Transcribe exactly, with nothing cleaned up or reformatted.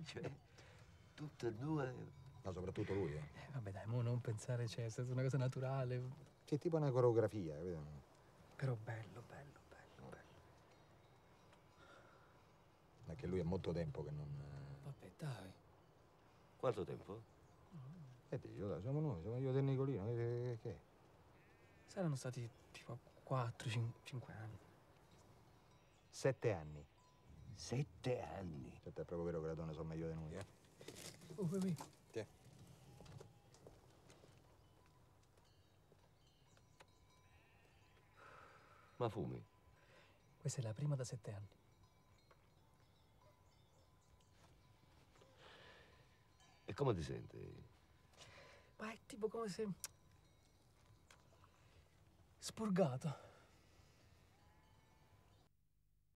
Cioè, tutte e due... Ma soprattutto lui, eh. Eh, vabbè, dai, mo non pensare, cioè, è stata una cosa naturale. C'è tipo una coreografia, capito? Però bello, bello, bello, bello. Ma che lui è molto tempo che non... Vabbè, dai. Quanto tempo? E dico, dai, siamo noi, siamo io e Nicolino, che, che è? Saranno stati tipo quattro cinque anni. Sette anni. Sette anni? Certo, è proprio vero che le donne sono meglio di noi, eh? Oh, oui, Tiè. Ma fumi? Questa è la prima da sette anni. E come ti senti? Ma è tipo come se... spurgato.